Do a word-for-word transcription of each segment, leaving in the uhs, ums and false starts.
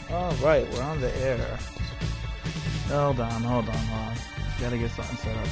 Alright, we're on the air. Hold on, hold on, hold on. Gotta get something set up.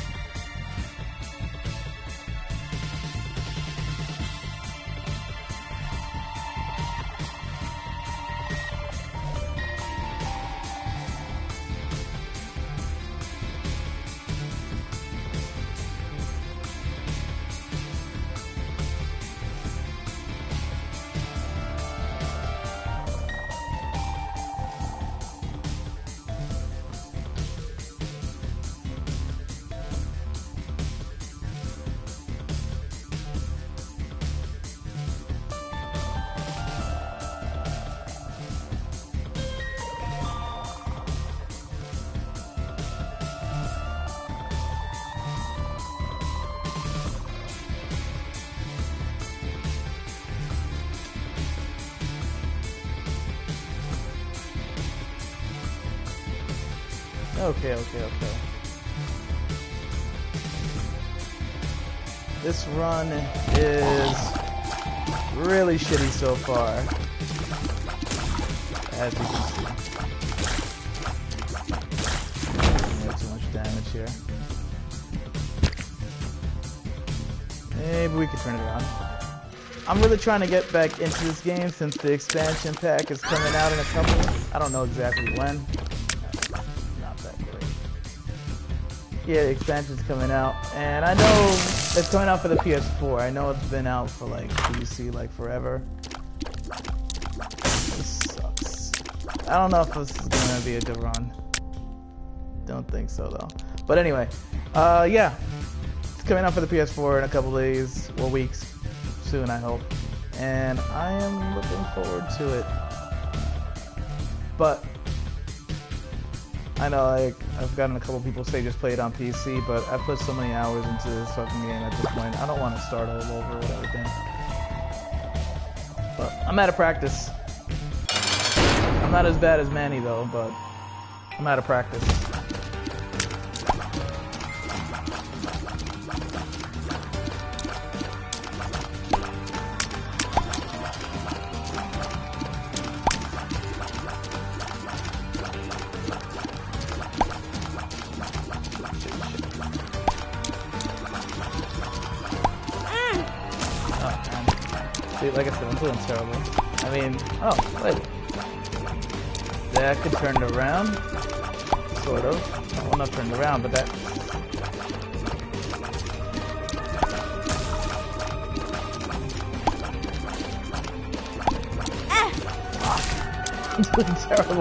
Okay, okay, okay. This run is really shitty so far, as you can see. We have too much damage here. Maybe we could turn it around. I'm really trying to get back into this game since the expansion pack is coming out in a couple. I don't know exactly when. Yeah, the expansion's coming out, and I know it's coming out for the P S four. I know it's been out for like P C like forever. This sucks. I don't know if this is gonna be a good run. Don't think so though. But anyway, uh, yeah, it's coming out for the P S four in a couple days or weeks, soon I hope, and I am looking forward to it. But I know, like, I've gotten a couple people say just play it on P C, but I've put so many hours into this fucking game at this point. I don't want to start all over with everything. But I'm out of practice. I'm not as bad as Manny though, but I'm out of practice. Like I said, I'm doing terrible. I mean, oh, wait. That could turn it around. Sort of. Well, not turned around, but that... Ah. I'm doing terrible.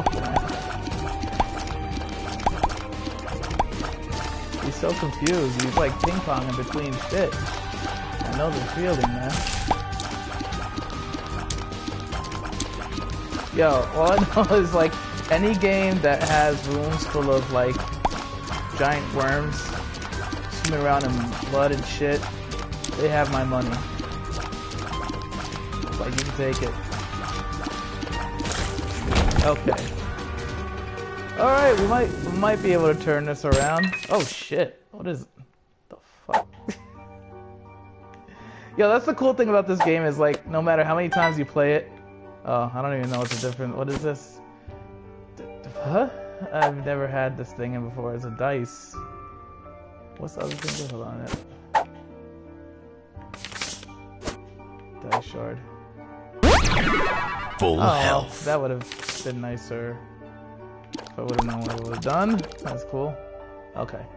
He's so confused. He's like ping-ponging between shit. I know the feeling, man. Yo, all I know is like any game that has rooms full of like giant worms swimming around in blood and shit, they have my money. It's like you can take it. Okay. Alright, we might we might be able to turn this around. Oh shit. What is the fuck? Yo, that's the cool thing about this game is like no matter how many times you play it. Oh, I don't even know what's the difference. What is this? Huh? I've never had this thing in before. It's a dice. What's the other thing? Hold on it. Dice shard. Full oh, health. That would have been nicer. If I would have known what it would have done. That's cool. Okay.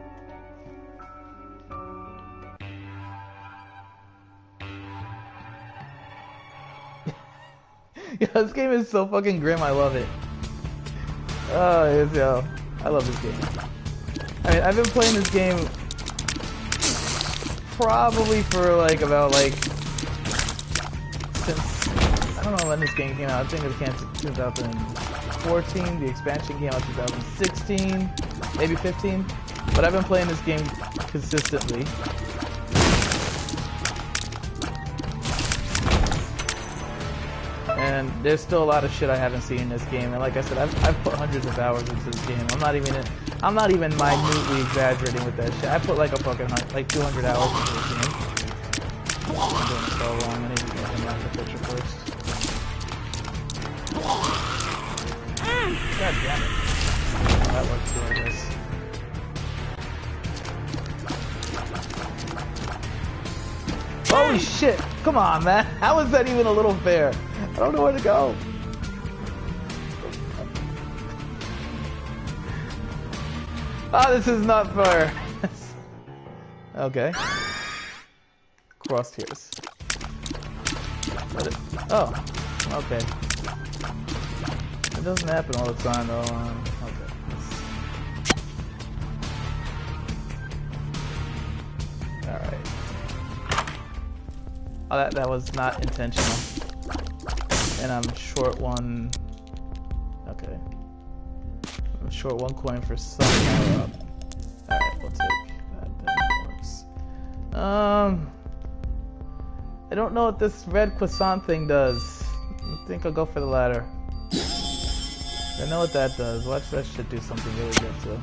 Yeah, this game is so fucking grim, I love it. Oh, it's, yo, I love this game. I mean, I've been playing this game probably for like about like since I don't know when this game came out. I think it came out in twenty fourteen. The expansion came out in twenty sixteen, maybe fifteen. But I've been playing this game consistently. And there's still a lot of shit I haven't seen in this game, and like I said, I've, I've put hundreds of hours into this game. I'm not even, I'm not even minutely exaggerating with that shit. I put like a fucking like two hundred hours into this game. I'm doing it so long. I need to get him out of the picture first. God damn it. Oh, that works too, I guess. Holy shit! Come on, man. How is that even a little fair? I don't know where to go. Ah, this is not fair. Okay. Crosshairs. What is... Oh, okay. It doesn't happen all the time, though. Um, okay. All right. Oh, that that was not intentional. And I'm short one. Okay. I'm short one coin for some power up. All right, we'll take that. That works. Um, I don't know what this red croissant thing does. I think I'll go for the ladder. I know what that does. Watch that shit do something really good too.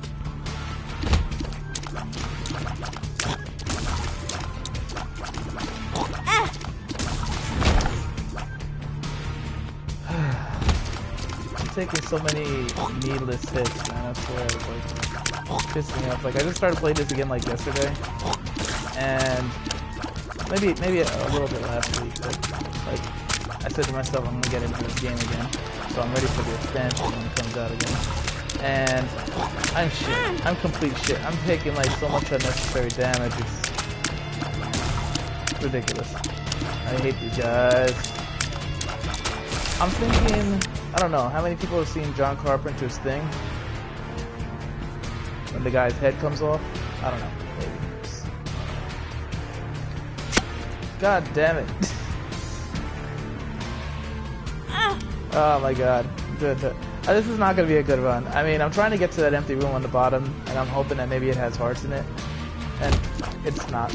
I'm taking so many needless hits, man. I swear, it's like pissing me off. Like I just started playing this again like yesterday, and maybe maybe a, a little bit last week. But like I said to myself, I'm gonna get into this game again. So I'm ready for the expansion when it comes out again. And I'm shit. I'm complete shit. I'm taking like so much unnecessary damage. It's ridiculous. I hate these guys. I'm thinking, I don't know, how many people have seen John Carpenter's Thing? When the guy's head comes off? I don't know. Maybe. God damn it. Oh my god. Good. Uh, this is not going to be a good run. I mean, I'm trying to get to that empty room on the bottom, and I'm hoping that maybe it has hearts in it. And it's not.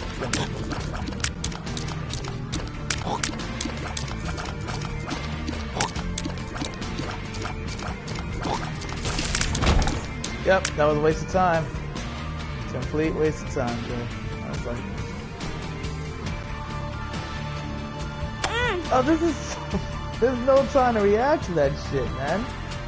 Yep, that was a waste of time. Complete waste of time, dude. I was like... Oh, this is so... There's no time to react to that shit, man.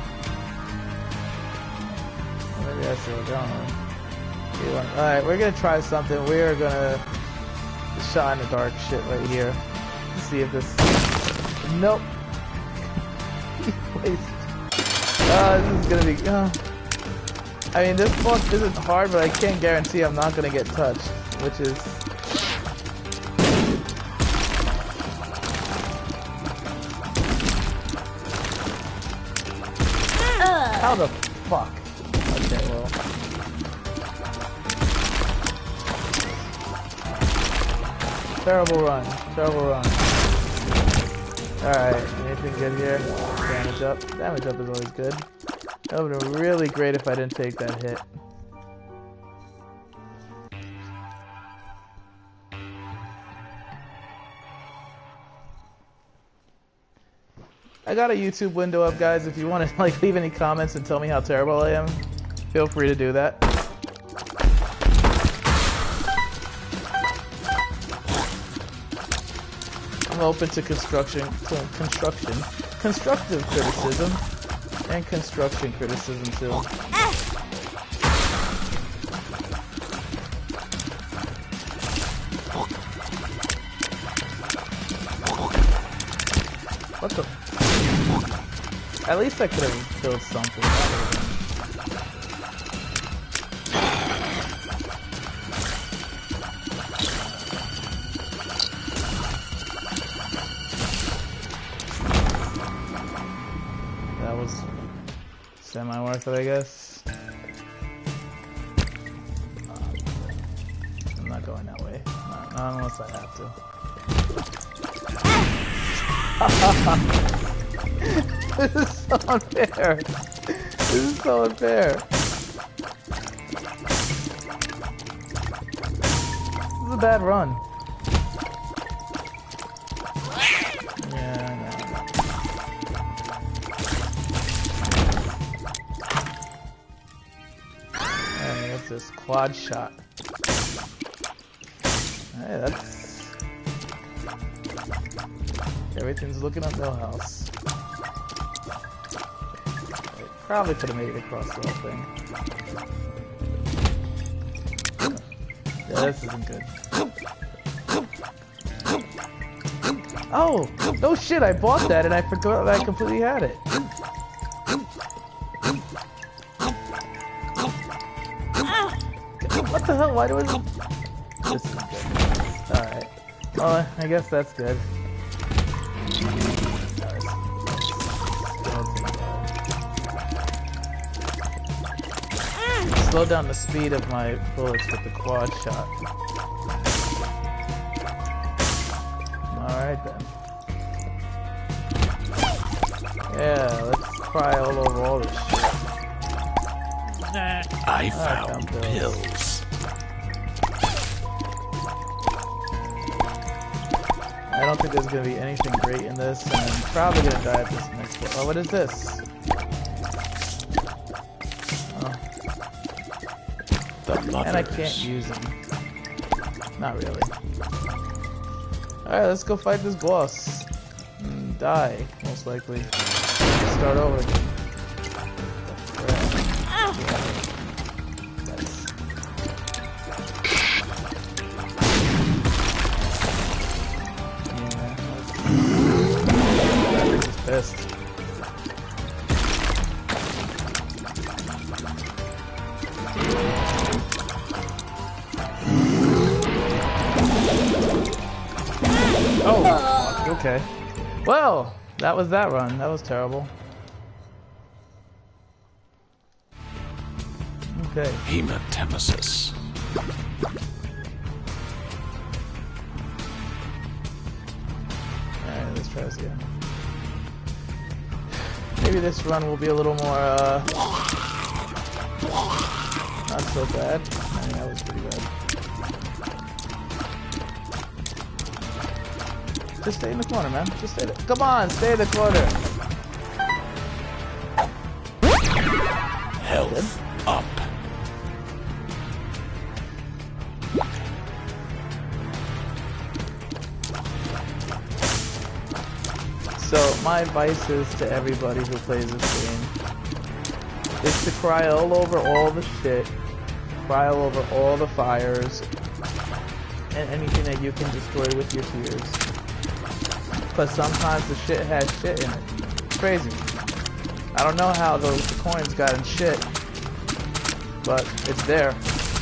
Maybe I should have gone. Alright, we're gonna try something. We are gonna shot in the dark shit right here. Let's see if this... Nope. Waste. Uh, this is gonna be... Uh... I mean, this boss isn't hard, but I can't guarantee I'm not gonna get touched, which is... How the fuck? Okay, well... Terrible run. Terrible run. Alright, anything good here? Damage up. Damage up is always good. That would have been really great if I didn't take that hit. I got a YouTube window up, guys. If you want to like leave any comments and tell me how terrible I am, feel free to do that. I'm open to construction, to construction, constructive criticism, and construction criticism too. What the? At least I could have killed something. That was semi-worth it, I guess. I'm not going that way. Not, not unless I have to. This is so unfair. This is so unfair. This is a bad run. Yeah, I know. Hey, what's this? Quad shot. Hey, that's... Everything's looking up Millhouse. Probably could have made it across the whole thing. Yeah, this isn't good. Oh! No shit, I bought that and I forgot that I completely had it. What the hell? Why do I... This is good. Alright. Well, I guess that's good. Slow down the speed of my bullets with the quad shot. Alright then. Yeah, let's cry all over all this shit. I found pills. pills. I don't think there's gonna be anything great in this, and I'm probably gonna die at this next one. Oh, what is this? Oh. The And I can't use them. Not really. Alright, let's go fight this boss. And die, most likely. Start over again. Pissed. Oh, okay. Well, that was that run. That was terrible. Okay. Hematemesis. Alright, let's try this again. Maybe this run will be a little more, uh, not so bad. I mean, that was pretty bad. Just stay in the corner, man. Just stay there. Come on, stay in the corner. Health up. So, my advice is to everybody who plays this game is to cry all over all the shit, cry all over all the fires, and anything that you can destroy with your tears. Because sometimes the shit has shit in it. It's crazy. I don't know how those the coins got in shit, but it's there.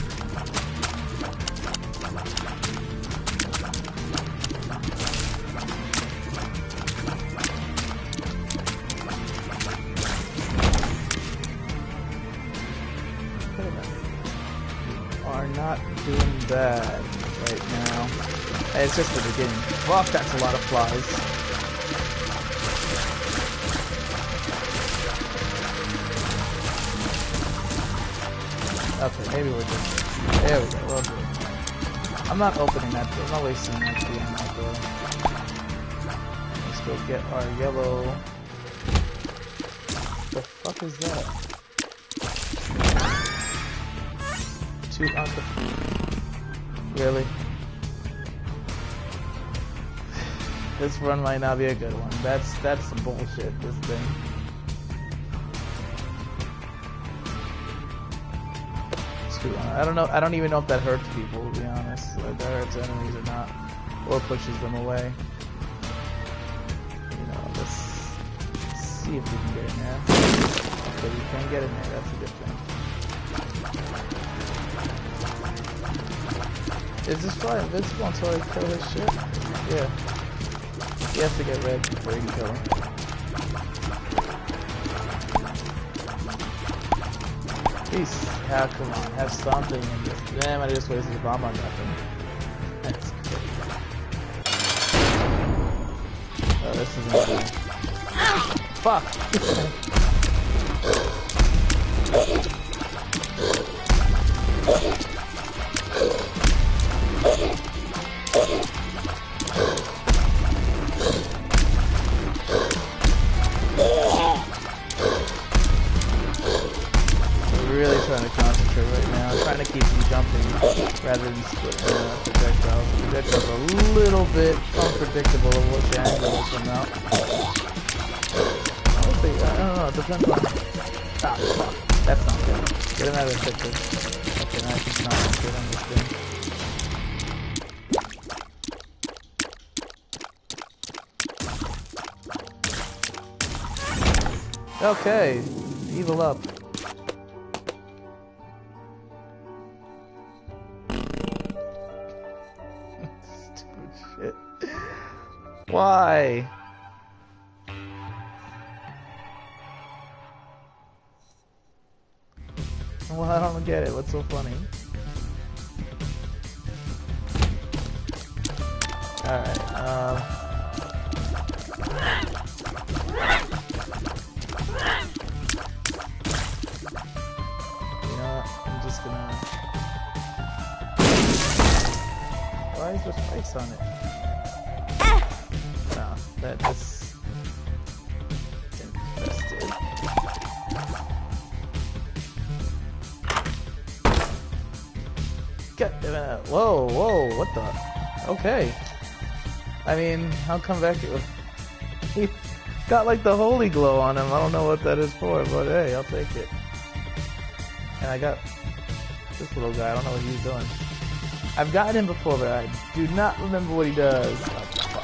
Not doing bad right now. Hey, it's just the beginning. Fuck, that's a lot of flies. Okay, maybe we're good. There we go, we're good. I'm not opening that door. I'm not wasting that key on that door. Let's go get our yellow. What the fuck is that? Really? This run might not be a good one. That's that's some bullshit, this thing. I don't know I don't even know if that hurts people, to be honest. If that hurts enemies or not. Or pushes them away. You know, let's, let's see if we can get in there. Okay, we can get in there, that's a good thing. Is this guy invincible until I kill his shit? Yeah. He has to get red before you can kill him. Peace. Yeah, come on. Have something in this. Damn, I just wasted a bomb on nothing. That's crazy. Oh, this isn't good. Fuck! Trying to concentrate right now. I'm trying to keep you jumping rather than splitting uh, projectiles. Projectiles are a little bit unpredictable of which angle will come out. Honestly, I don't know, it depends on... Ah, fuck. That's not good. Get him out of the picture. Okay, now he's not good on this thing. Okay, evil up. Stupid shit. Why? Well, I don't get it. What's so funny? Alright, um... you know what? I'm just gonna... Why is there spikes on it? No, that just... infested. God damn it. Whoa, whoa, what the? Okay. I mean, how come back? He got like the holy glow on him. I don't know what that is for, but hey, I'll take it. And I got this little guy. I don't know what he's doing. I've gotten him before, but I do not remember what he does. Oh, fuck.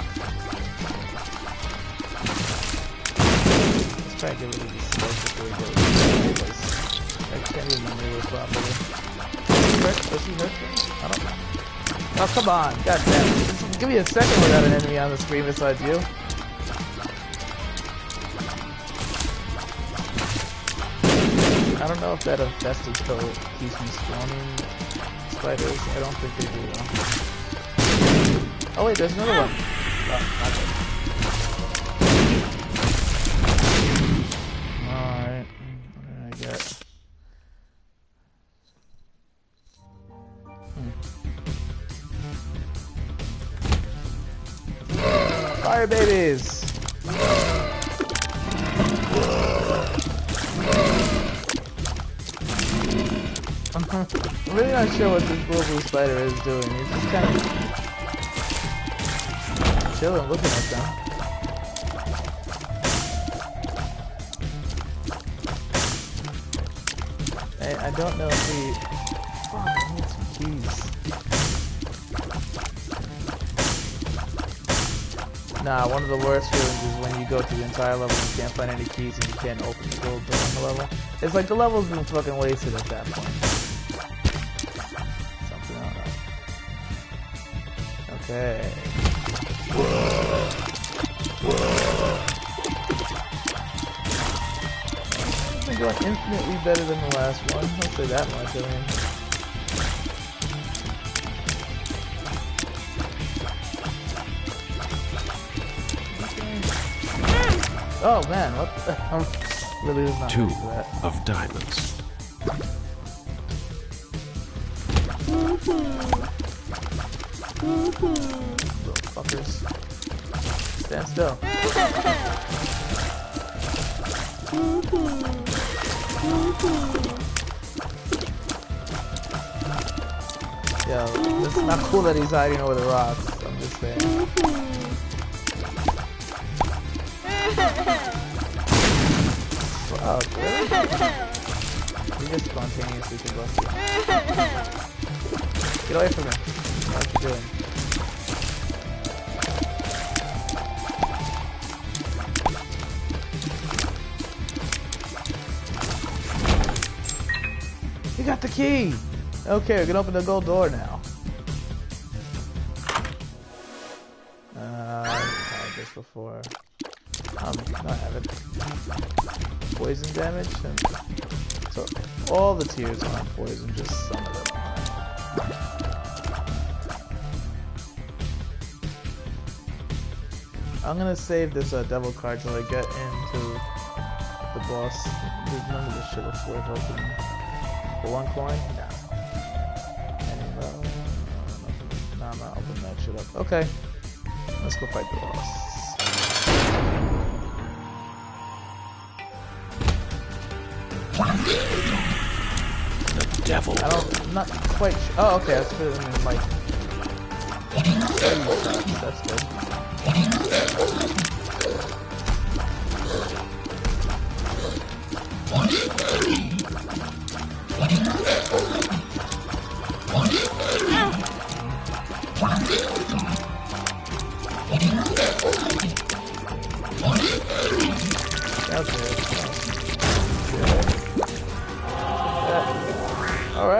Let's try to get rid of this stuff before he goes. I can't even maneuver properly. Does he hurt me? I don't know. Oh, come on. God damn it. Just give me a second without an enemy on the screen besides you. I don't know if that infested still keeps me spawning spiders. I don't think they do though. Oh wait, there's another one. Oh, not good. Alright. What did I get? Fire babies! I'm really not sure what this little blue spider is doing. He's just kind of chilling, looking at them. I, I don't know if he... Fuck, I need some keys. Nah, one of the worst feelings is when you go through the entire level and you can't find any keys and you can't open the gold door on the level. It's like the level's been fucking wasted at that point. Something, I don't know. Okay. It's been going infinitely better than the last one. I'll say that much, I mean. Oh man, what the hell? Really was not Two for that. of diamonds. Little fuckers. Stand still. Yo, it's not cool that he's hiding over the rocks. I'm just saying. Oh, really? You just spontaneously can bust you. Get away from me. What are you doing? You got the key! Okay, we can open the gold door now. Uh, I've had this before. Um, no, I haven't. Poison damage, and so all the tiers aren't poison, just some of them are. I'm gonna save this uh, devil card till I get into the boss. There's none of this shit looks worth opening. For one coin? No. Any level? No, I'm not opening that shit up. Okay, let's go fight the boss. The devil. I don't, I'm not quite sure. Oh, okay, that's good. I mean, like, that's good.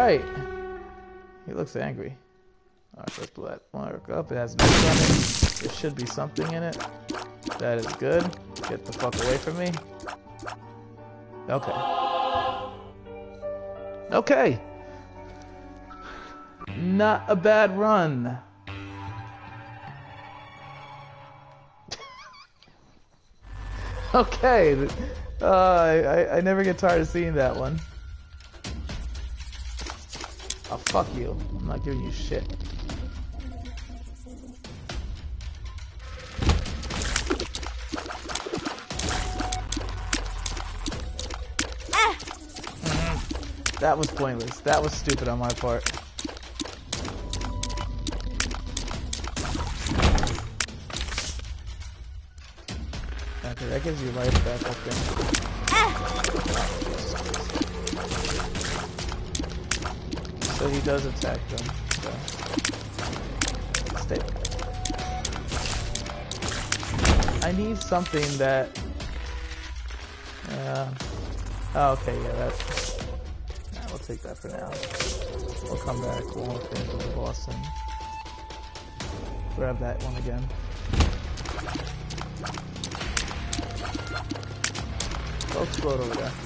right. He looks angry. Alright, let's blow that mark up. It has no damage. There should be something in it. That is good. Get the fuck away from me. Okay. Okay. Not a bad run. Okay. Uh, I, I never get tired of seeing that one. Oh, fuck you. I'm not giving you shit. Ah. Mm-hmm. That was pointless. That was stupid on my part. Okay, that gives you life back, I think. Ah. So he does attack them. So. Stay. I need something that. Uh, oh, okay, yeah, that's. Nah, we'll take that for now. We'll come back. We'll finish with the boss and grab that one again. Go explode over there.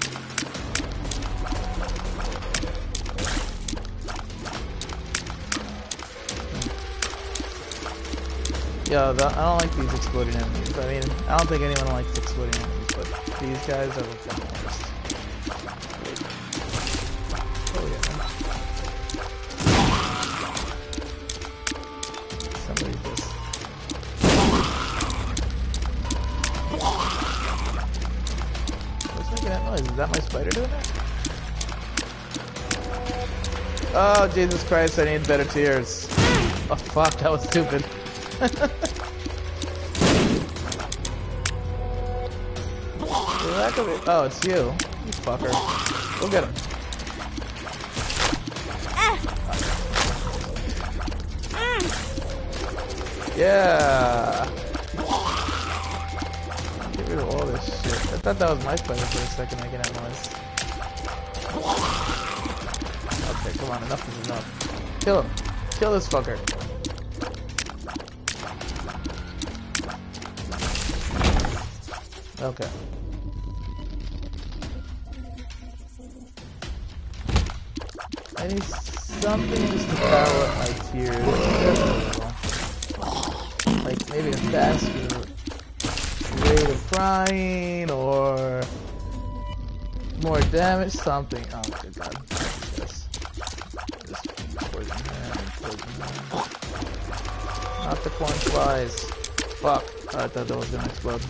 Yo, the, I don't like these exploding enemies. I mean, I don't think anyone likes exploding enemies, but these guys are the fucking worst. Oh yeah. Somebody just... What's making that noise? Is that my spider doing that? Oh, Jesus Christ, I need better tears. Oh fuck, that was stupid. Oh, it's you. You fucker. Go get him. Yeah. Get rid of all this shit. I thought that was my spider for a second making that noise. Okay, come on. Enough is enough. Kill him. Kill this fucker. Okay. I need something just to power up my tears. Like maybe a faster rate of crying or more damage, something. Oh good god. Yes. Just poison him, poison him. Not the corn flies. Fuck. Oh, I thought that was gonna explode.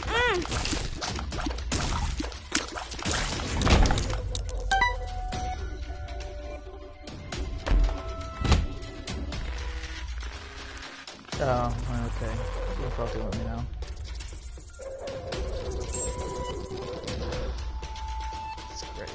Oh, okay. You'll probably let me know. That's great.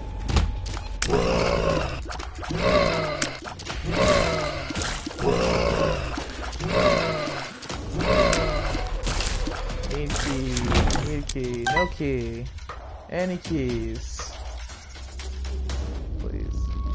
Need key, need key, no key. Any keys. Please.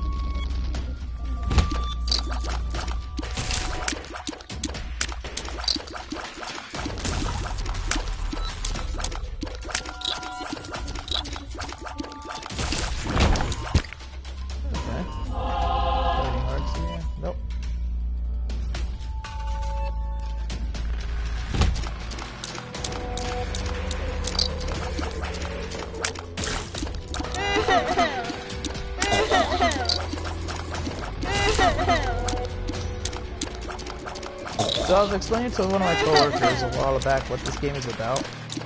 So I was explaining to one of my coworkers a while back what this game is about,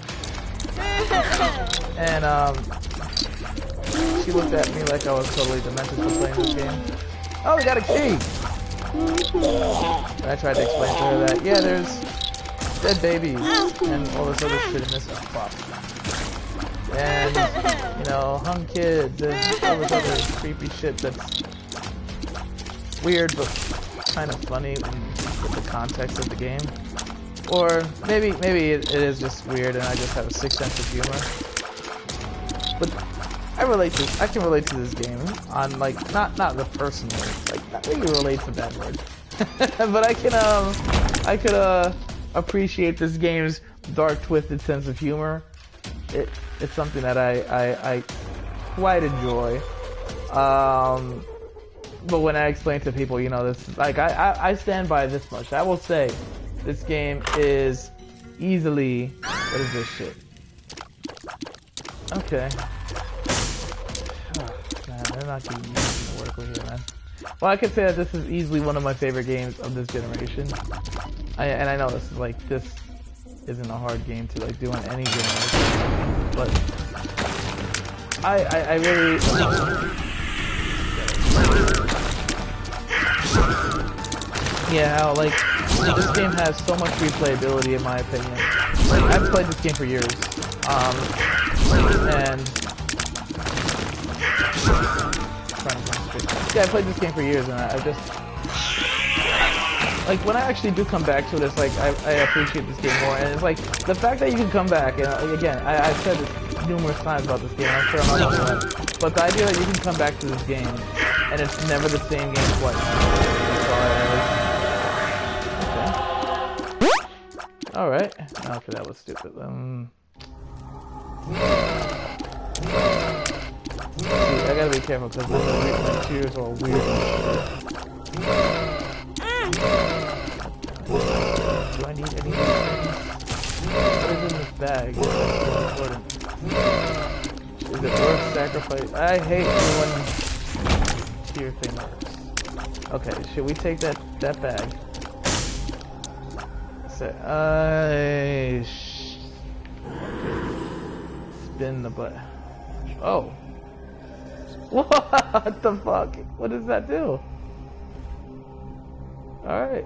and um, she looked at me like I was totally demented for playing this game. Oh, we got a key! And I tried to explain to her that, yeah, there's dead babies and all this other shit in this pop. And, you know, hung kids and all this other creepy shit that's weird but kind of funny with the context of the game. Or maybe maybe it, it is just weird and I just have a sick sense of humor. But I relate to I can relate to this game on like not not the personal like not really relate to that word, but I can um I could uh appreciate this game's dark twisted sense of humor. It it's something that I I, I quite enjoy. Um, but when I explain to people, you know, this like I, I I stand by this much. I will say this game is easily what is this shit? Okay. Man, they're not giving me nothing to work with here, man. Well, I could say that this is easily one of my favorite games of this generation. I, and I know this is like, this isn't a hard game to like do on any generation, but I, I, I really... Yeah, how, like, this game has so much replayability in my opinion. Like, I've played this game for years, um, and... Yeah, I played this game for years, and I, I just like when I actually do come back to it, it's like I, I appreciate this game more. And it's like the fact that you can come back, and uh, again, I, I've said this numerous times about this game. I'm sure I'm not alone, but the idea that you can come back to this game and it's never the same game twice. Okay. All right. Okay, that was stupid. Um. See, I gotta be careful because my tears are weird. Do I need any of these things? What is in this bag? It's important. Is it worth sacrifice? I hate when tear thing works. Okay, should we take that that bag? So, uh, sh okay. Spin the butt. Oh. What the fuck? What does that do? Alright.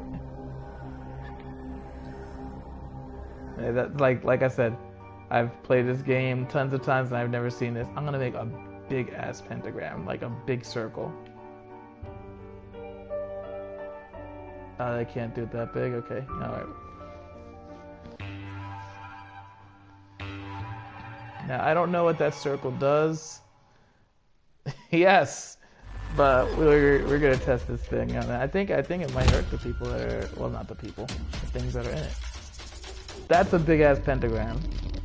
Hey, that, like, like I said, I've played this game tons of times and I've never seen this. I'm gonna make a big ass pentagram, like a big circle. Uh, I can't do it that big? Okay, alright. Now, I don't know what that circle does. Yes, but we're we're gonna test this thing. I think I think it might hurt the people that are well, not the people, the things that are in it. That's a big ass pentagram.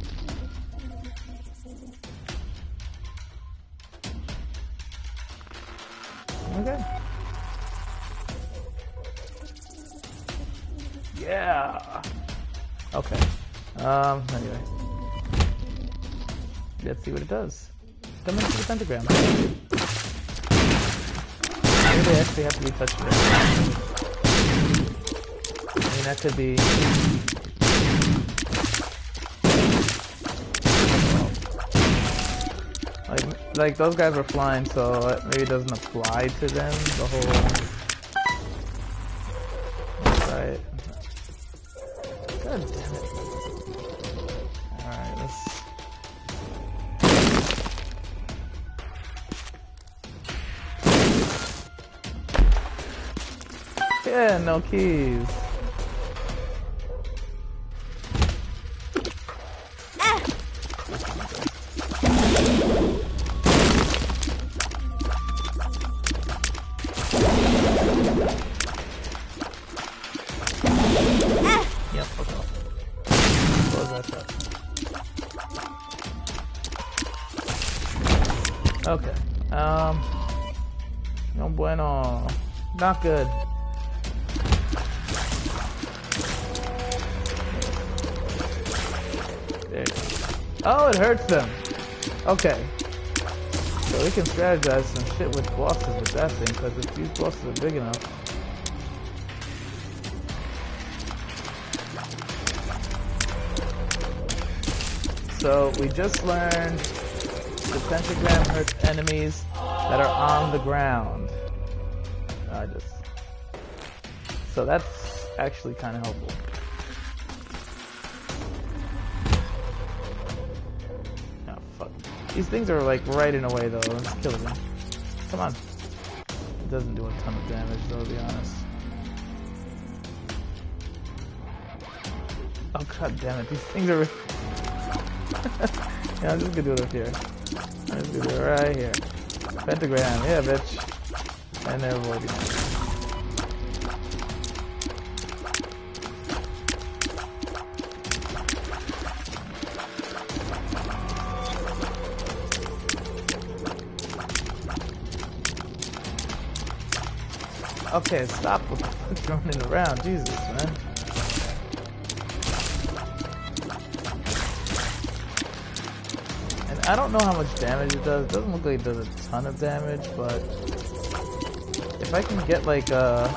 Okay. Yeah. Okay. Um. Anyway, let's see what it does. Come into the pentagram. Maybe they actually have to be touched there. I mean, that could be... Like, like those guys were flying, so maybe it doesn't apply to them, the whole... Right. God damn it. Alright, let's... Yeah, no keys. Ah. Yep, okay. Close that up. Okay. Um. No bueno. Not good. Oh, it hurts them. Okay. So we can strategize some shit with bosses with that thing, because if these bosses are big enough. So we just learned the pentagram hurts enemies that are on the ground. I just... So that's actually kind of helpful. These things are like right in a way though, it's killing me. Come on. It doesn't do a ton of damage though, to be honest. Oh god damn it, these things are... Yeah, I'm just gonna do it up here. Let's do it right here. Pentagram, yeah, bitch. And they're avoiding it. Okay, stop with the running around, Jesus, man. And I don't know how much damage it does. It doesn't look like it does a ton of damage, but if I can get like a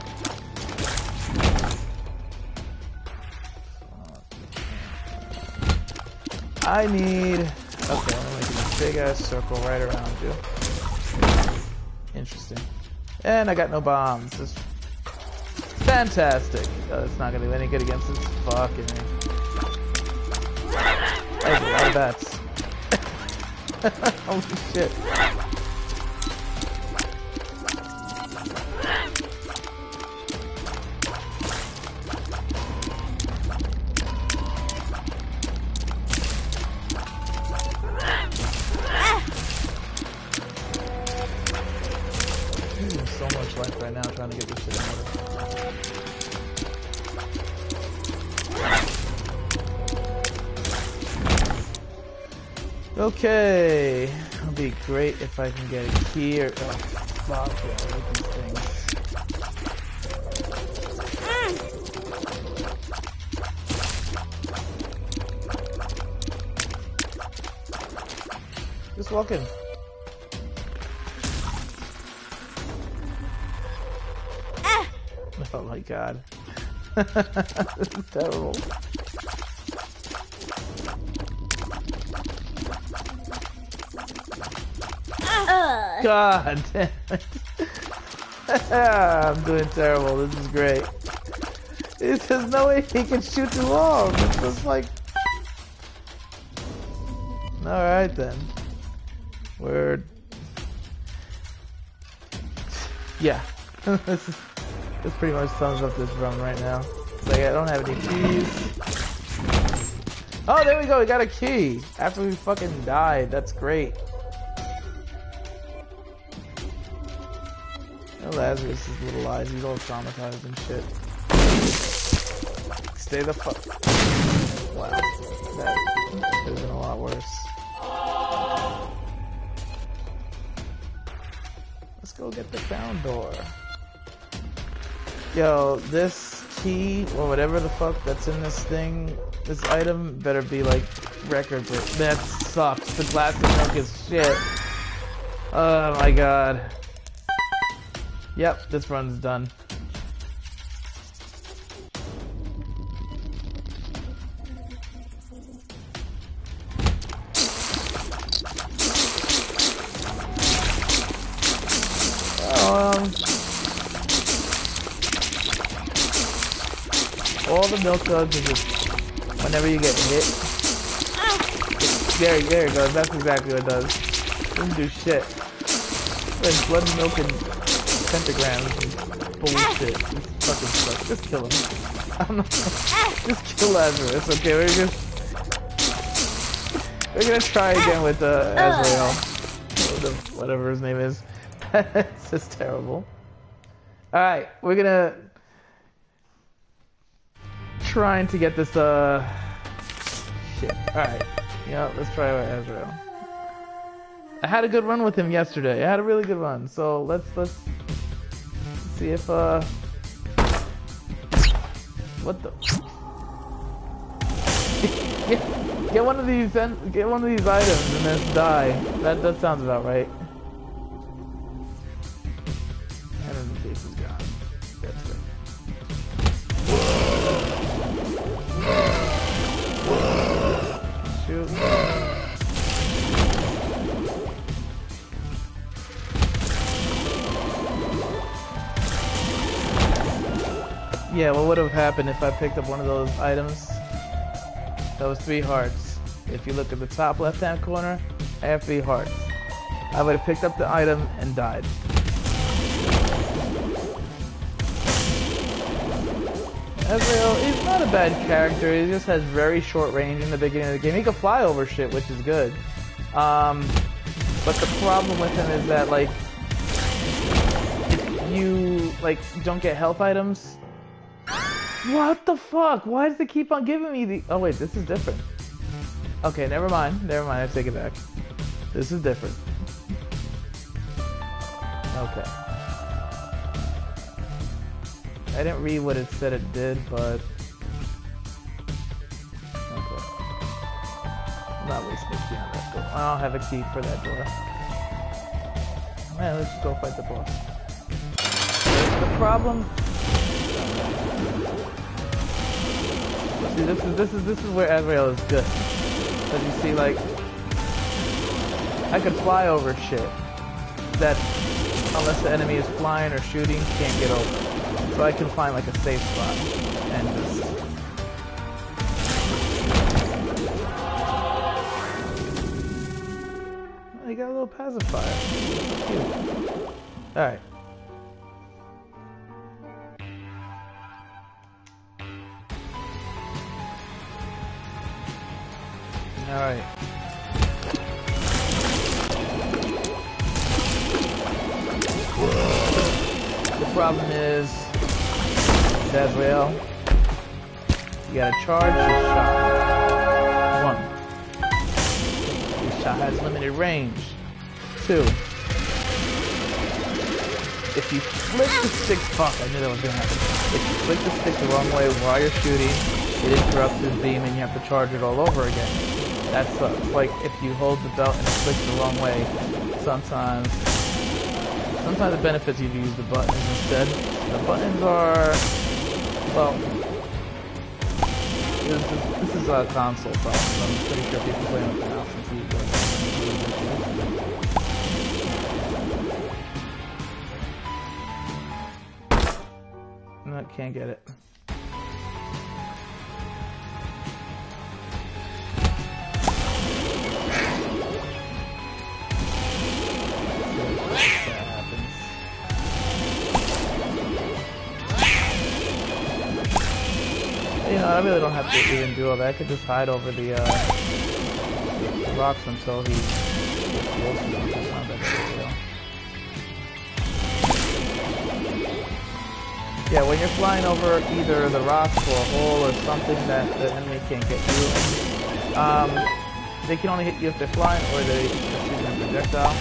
I need okay, I'm making a big ass circle right around you. Interesting. And I got no bombs. This fantastic. Oh, it's not gonna do any good against this fucking thing. That was a lot of bats. Holy shit. So much life right now trying to get this shit in order. Okay, it'll be great if I can get a key or oh, fuck yeah, I like these things. Just walk in. Oh my god. This is terrible. God damn it. I'm doing terrible. This is great. There's no way he can shoot too long. It's just like... Alright then. Word. Yeah. This is... This pretty much sums up this run right now. It's like I don't have any keys. Oh, there we go. We got a key after we fucking died. That's great. Oh, Lazarus' little eyes. He's all traumatized and shit. Stay the fuck. Wow, that could have been a lot worse. Let's go get the crown door. Yo, this key, or whatever the fuck that's in this thing, this item, better be like record break. That sucks. The glass of milk is shit. Oh my god. Yep, this run's done. Um... All the milk does is just whenever you get hit. There, there it goes. That's exactly what it does. It doesn't do shit. It's blood, milk, and pentagrams and bullshit. This fucking sucks. Just kill him. I'm not. Just kill Lazarus. Okay, we're just. We're gonna try again with uh, Azrael. Whatever his name is. It's just terrible. All right, we're gonna. Trying to get this, uh, shit. Alright, yeah, let's try with Azrael. I had a good run with him yesterday. I had a really good run, so let's, let's see if, uh, what the, get, get one of these, get one of these items and then die. That, that sounds about right. And then the case is gone. That's good. Shoot. Yeah, what would have happened if I picked up one of those items? Those three hearts. If you look at the top left-hand corner, I have three hearts. I would have picked up the item and died. Azrael, he's not a bad character, he just has very short range in the beginning of the game. He can fly over shit, which is good. Um, But the problem with him is that, like, if you, like, don't get health items... What the fuck? Why does it keep on giving me the... Oh, wait, this is different. Okay, never mind. Never mind, I take it back. This is different. Okay. I didn't read what it said it did, but... Okay. I'm not wasting a key on that door. I don't have a key for that door. Man, let's just go fight the boss. The problem... See, this is this is this is where Azrael is good. Because you see, like, I could fly over shit that, unless the enemy is flying or shooting, can't get over. So I can find like a safe spot and just. Oh, you got a little pacifier. Cute. All right. Alright. The problem is, Azrael, you gotta charge your shot. One. Your shot has limited range. Two. If you flick the stick, fuck, I knew that was gonna happen. If you flick the stick the wrong way while you're shooting, it interrupts his beam and you have to charge it all over again. That sucks. Like, if you hold the belt and it flicks the wrong way, sometimes, sometimes it benefits you to use the buttons instead. The buttons are, well, this is, this is a console problem. I'm pretty sure people play with the mouse and keyboard. No, I can't get it. You know, I really don't have to even do all that. I could just hide over the, uh, the rocks until he gets close to them. It's not that big of a deal. Yeah, when you're flying over either the rocks or a hole or something that the enemy can't get you, um, they can only hit you if they're flying or they're shooting a projectile.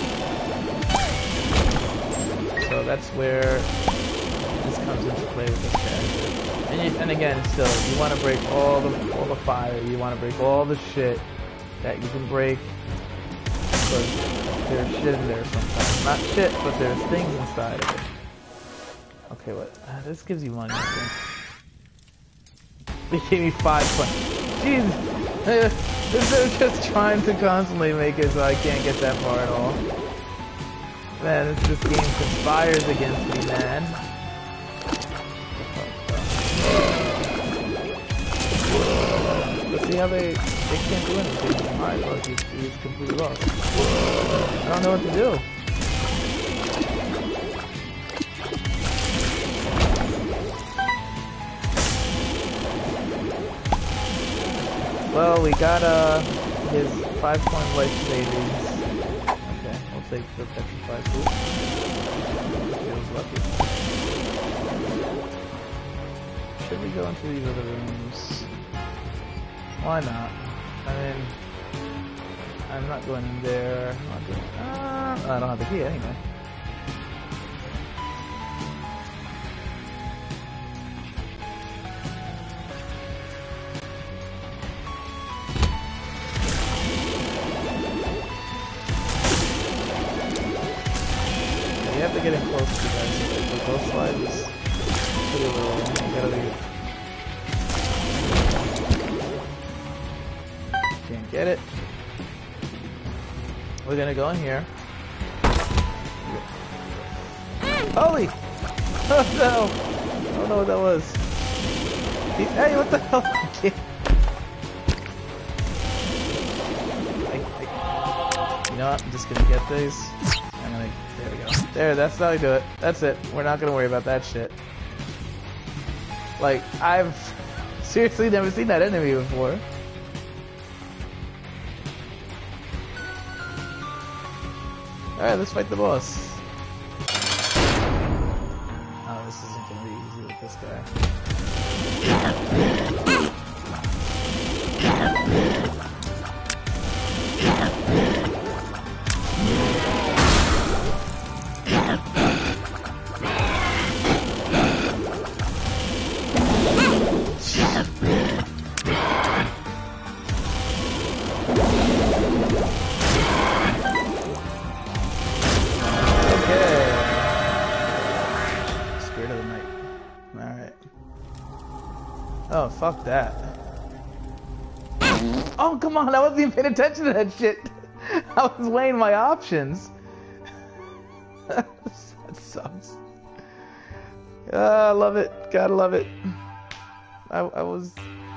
So that's where this comes into play with this character. And, you, and again, still, you want to break all the all the fire. You want to break all the shit that you can break. Because there's shit in there sometimes. Not shit, but there's things inside of it. Okay, what? Uh, this gives you money, I think. They gave me five points. Jeez! They're just trying to constantly make it so I can't get that far at all. Man, this, this game conspires against me, man. But see how they, they can't do anything. Alright, look, he's, he's completely lost. I don't know what to do. Well, we got uh, his five point life savings. Okay, we'll take the petrified food. Feels lucky. Should we go into these other rooms? Why not? I mean, I'm not going in there. I'm not going, uh, I don't have the key anyway. You have to get in close to you guys. Like, the ghost slide is pretty low. You gotta leave. Can't get it. We're gonna go in here. Holy! Oh no! I don't know what that was. Hey, what the hell? I, I, you know what? I'm just gonna get these. I'm gonna. There we go. There, that's how you do it. That's it. We're not gonna worry about that shit. Like, I've seriously never seen that enemy before. Alright, let's fight the boss. Oh, this isn't gonna be easy with this guy. Oh, fuck that. Oh, come on, I wasn't even paying attention to that shit. I was weighing my options. That sucks. Uh, I love it. Gotta love it. I, I was...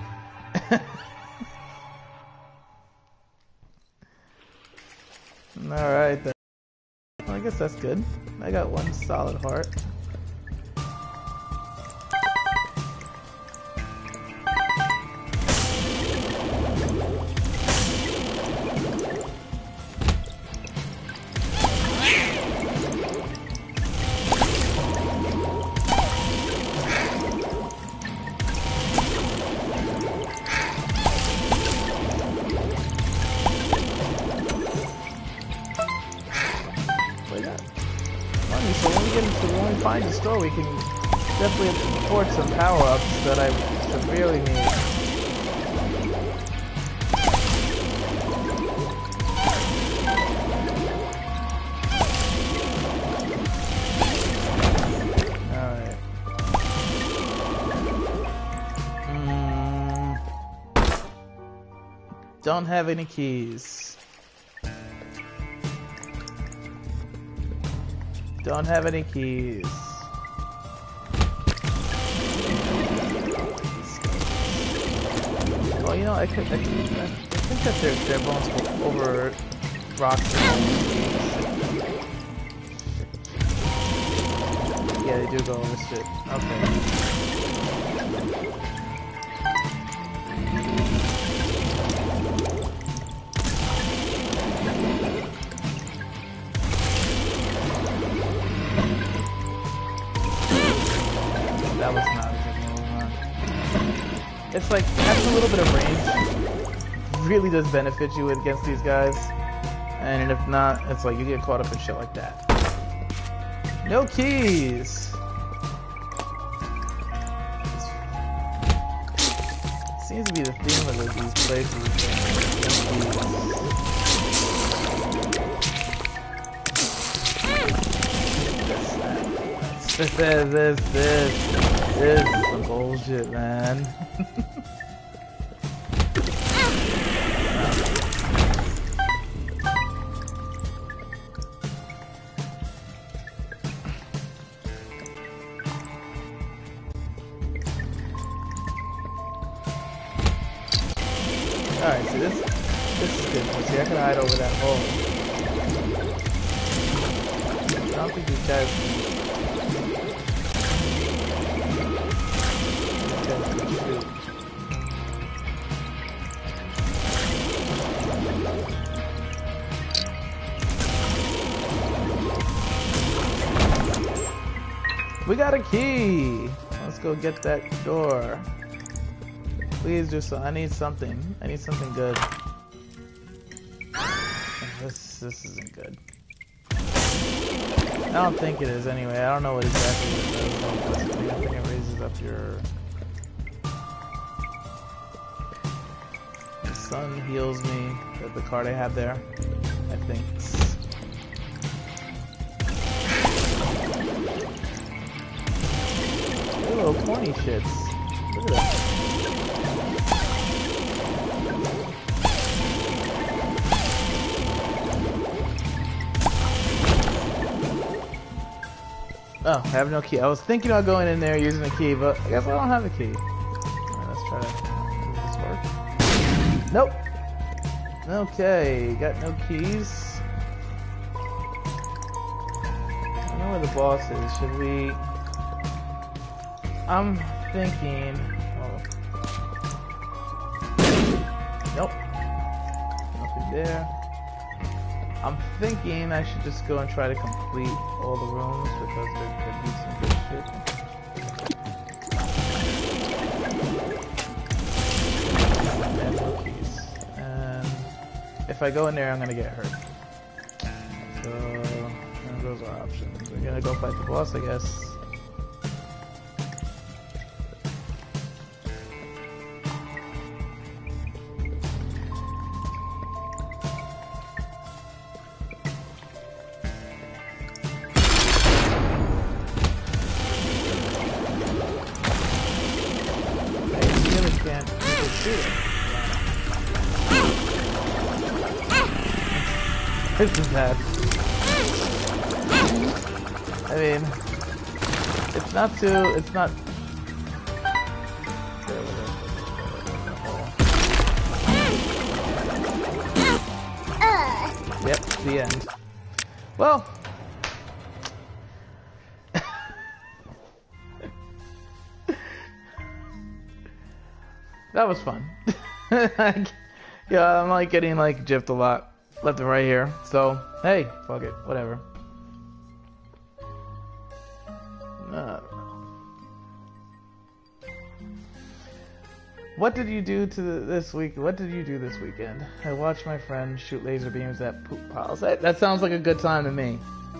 Alright then. Well, I guess that's good. I got one solid heart. Find the store, we can definitely afford some power-ups that I severely need. Alright. Mm. Don't have any keys. Don't have any keys. Oh, you know, I could, I, could, I think that their, their bones go over rocks. Yeah, they do go over shit. Okay. That was not a good move, huh? It's like, having a little bit of range really does benefit you against these guys. And if not, it's like you get caught up in shit like that. No keys! It seems to be the theme of these places. No keys. This, this, this, this, this is some bullshit, man. Alright, so this, this is good. See, I can hide over that hole. I don't think these guys can... We got a key! Let's go get that door. Please do so. I need something. I need something good. This this isn't good. I don't think it is anyway. I don't know what exactly it does. I think it raises up your... The sun heals me. The card I have there. I think. Little corny shits. Look at that. Oh, I have no key. I was thinking about going in there using a key, but I guess I don't have a key. Alright, let's try to... Does this work? Nope! Okay, got no keys. I don't know where the boss is. Should we... I'm thinking... Oh. Nope. Nothing there. I'm thinking I should just go and try to complete all the rooms because there could be some good shit. And no keys. And if I go in there, I'm gonna get hurt. So those are options. We're gonna go fight the boss, I guess. This is bad. I mean, it's not too, it's not... Yep, the end. Well... that was fun. Yeah, I'm like getting like gypped a lot. Left and right here. So, hey, fuck it. Whatever. Uh, what did you do to the, this week? What did you do this weekend? I watched my friend shoot laser beams at poop piles. That, that sounds like a good time to me.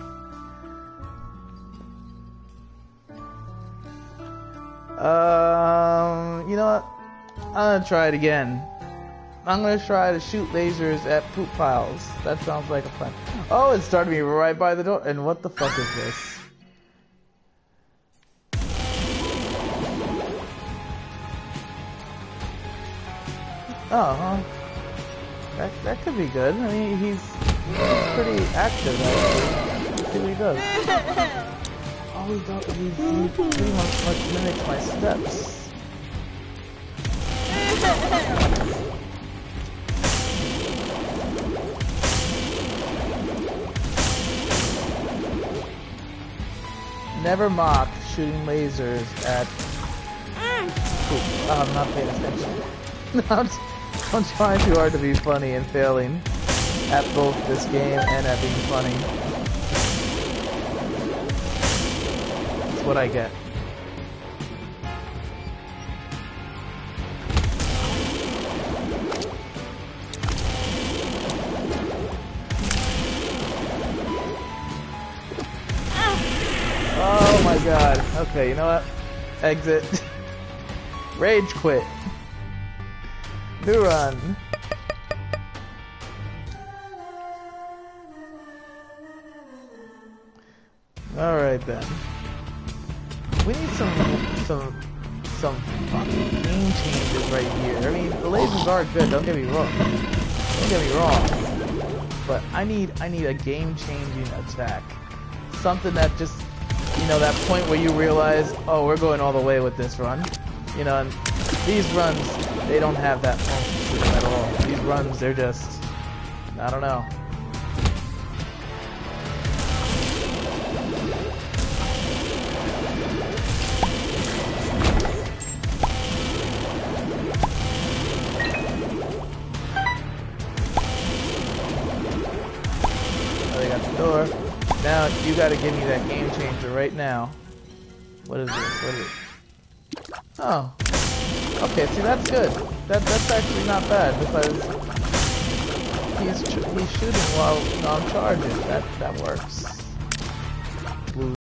Um, you know what? I'm gonna try it again. I'm gonna try to shoot lasers at poop piles. That sounds like a plan. Oh, it started me right by the door. And what the fuck is this? Oh, huh. That, that could be good. I mean, he's, he's pretty active, actually. Let's see what he does. Oh, he, don't, he, he pretty much, much mimics my steps. Never mock shooting lasers at poop. Oh, I'm not paying attention. I'm, I'm trying too hard to be funny and failing at both this game and at being funny. That's what I get. Oh my god. Okay, you know what? Exit. Rage quit. New run. Alright then. We need some some some fucking game changes right here. I mean, the lasers are good, don't get me wrong. Don't get me wrong. But I need I need a game changing attack. Something that just, you know, that point where you realize, oh, we're going all the way with this run. You know, and these runs, they don't have that function at all. These runs, they're just, I don't know. Oh, they got the door. Now, you gotta give me that game changer right now. What is this? What is it? Oh. Okay, see, that's good. That, that's actually not bad, because he's, he's shooting while I'm charging. That, that works. Blue.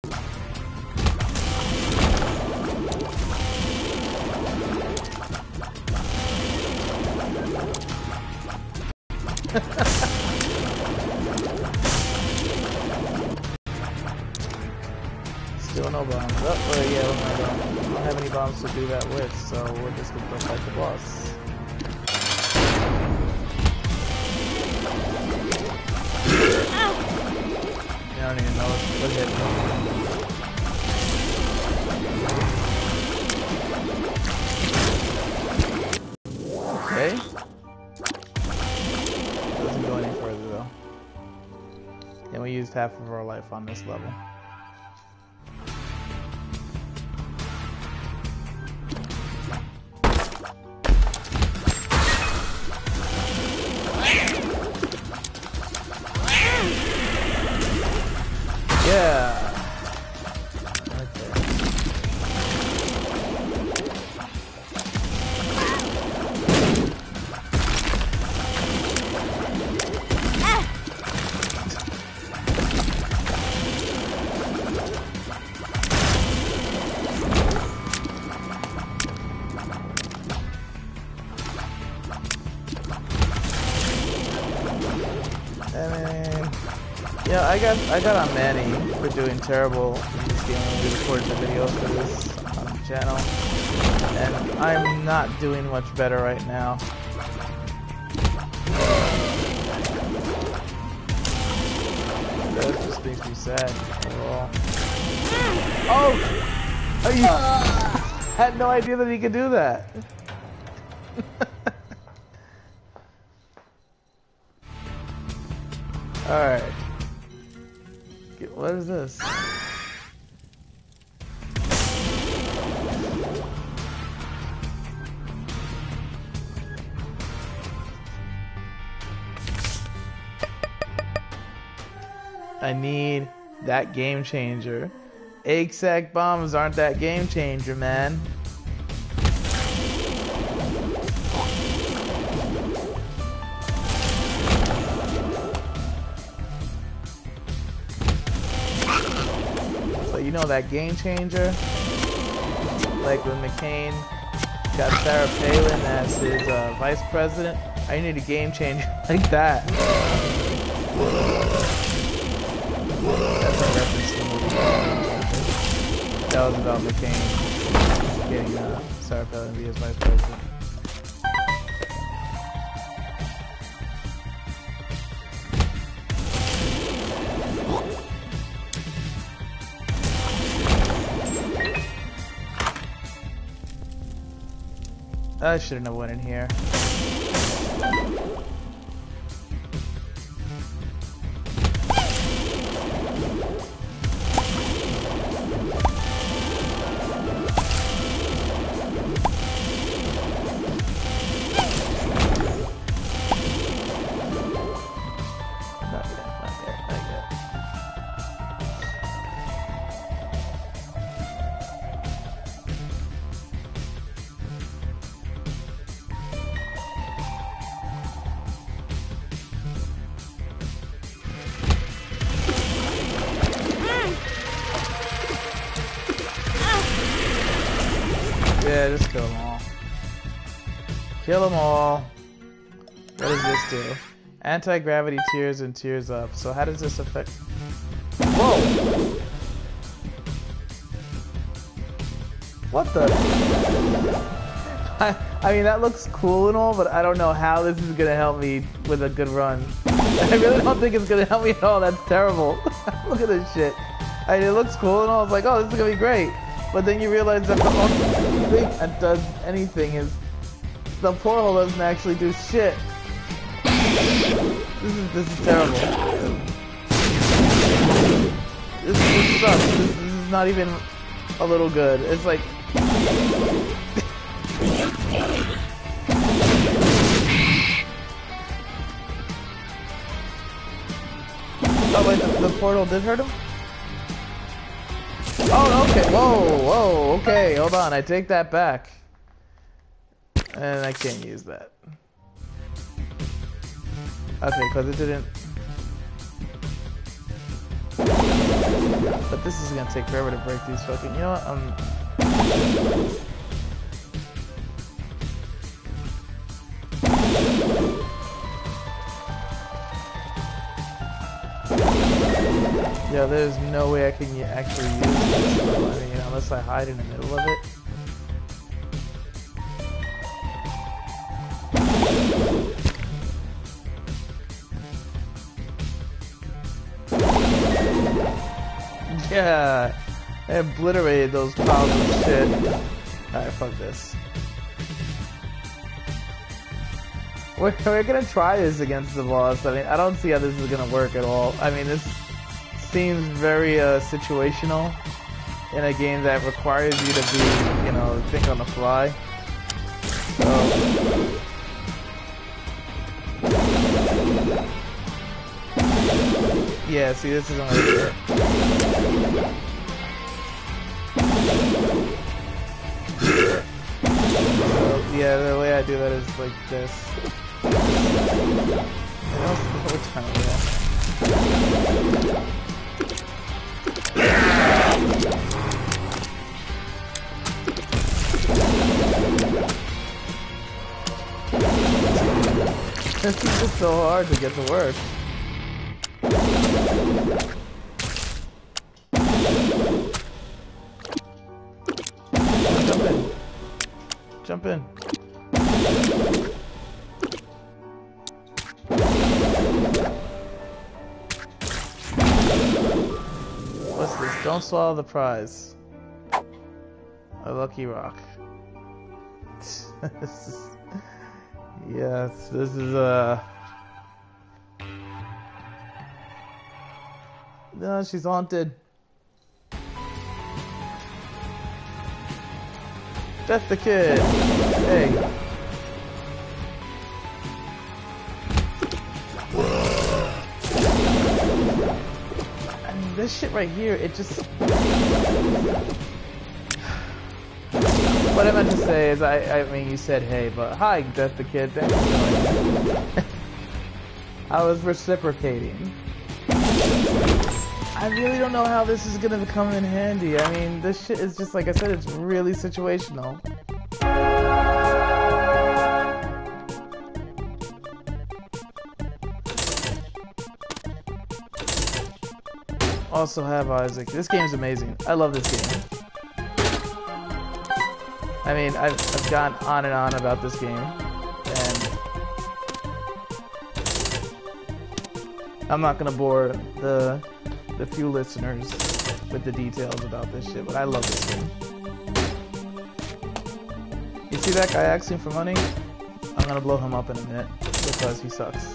Still no bombs. Oh, oh yeah, what am I doing? I don't have any bombs to do that with, so we're just gonna go fight the boss. I don't even know what hit me. Okay. Doesn't go any further though. And we used half of our life on this level. Yeah. Okay. Yeah, I got I got on Manny for doing terrible in this game when we recorded the video for this on the channel, and I'm not doing much better right now. That just makes me sad overall. Oh, are you? I had no idea that he could do that. All right. What is this? I need that game changer. Egg sack bombs aren't that game changer, man. You know that game changer? Like when McCain got Sarah Palin as his uh, vice president? I need a game changer like that. That's a reference to the movie. That was about McCain getting uh, Sarah Palin to be his vice president. I shouldn't have went in here. Not yet, not yet, not yet. Yeah, just kill them all. Kill them all. What does this do? Anti-gravity tears and tears up. So how does this affect... Whoa! What the... I, I mean, that looks cool and all, but I don't know how this is gonna help me with a good run. I really don't think it's gonna help me at all. That's terrible. Look at this shit. I mean, it looks cool and all. It's like, oh, this is gonna be great. But then you realize that the only thing that does anything is the portal doesn't actually do shit. This is this is terrible. This, this sucks. This, this is not even a little good. It's like oh wait, the, the portal did hurt him? Oh, okay. Whoa, whoa, okay. Hold on. I take that back. And I can't use that. Okay, because it didn't... But this is going to take forever to break these fucking... You know what? Um... Yeah, there's no way I can actually use this, I mean, unless I hide in the middle of it. Yeah, I obliterated those piles of shit. Alright, fuck this. We're, we're gonna try this against the boss. I mean, I don't see how this is gonna work at all. I mean, this seems very uh, situational in a game that requires you to be, you know, think on the fly. So, yeah, see, this isn't gonna work. Yeah, the way I do that is like this. What else? What time is that? This is just so hard to get to work. Jump in. Jump in. What's this? Don't swallow the prize. A lucky rock. This is... Yes, this is uh no, she's haunted. Death the kid. Hey. I mean, this shit right here, it just... What I meant to say is, I, I mean, you said hey, but hi, Death the Kid, thanks for joining. I was reciprocating. I really don't know how this is gonna come in handy. I mean, this shit is just, like I said, it's really situational. Also have Isaac. This game's amazing. I love this game. I mean, I've, I've gone on and on about this game, and I'm not gonna bore the the few listeners with the details about this shit, but I love this game. You see that guy asking for money? I'm gonna blow him up in a minute, because he sucks.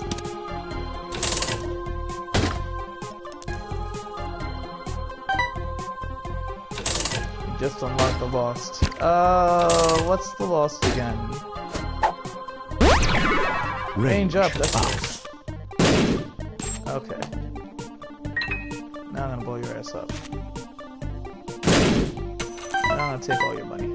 Just unlock the Lost. Uh, what's the Lost again? Range, Range up, that's up. Okay. Now I'm gonna blow your ass up. Now I'm gonna take all your money.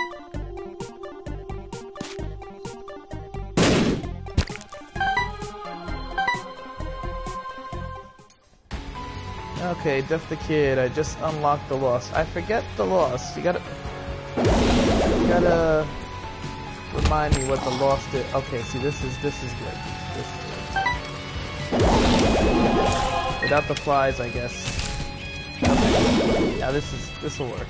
Okay, Death the Kid, I just unlocked the Lost. I forget the Lost. You gotta... You gotta... remind me what the Lost is. Okay, see, this is... This is good. This is good. Without the flies, I guess. Okay. Yeah, this is... This'll work.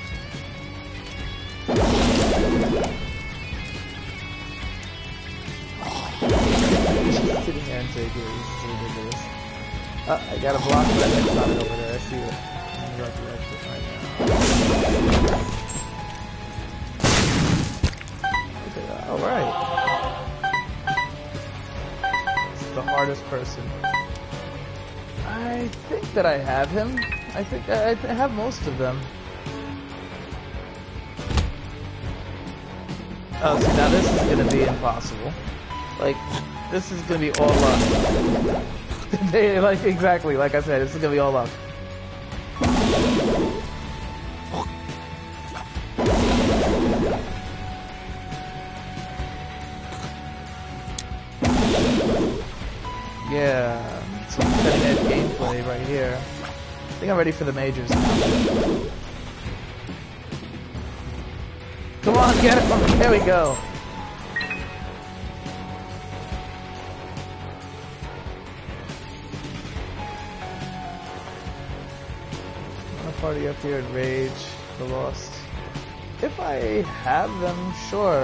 Just sitting there and taking it. This is ridiculous. Uh, I gotta block that next on it over there. I see it. I'm gonna do that shit right now. Okay, alright. It's the hardest person. I think that I have him. I think I, I have most of them. Oh, see, now this is gonna be impossible. Like, this is gonna be all luck. They, like, exactly, like I said, this is gonna be all luck. Yeah, some cutting edge gameplay right here. I think I'm ready for the majors now. Come on, get him! There we go! Party up here and Rage the Lost. If I have them, sure.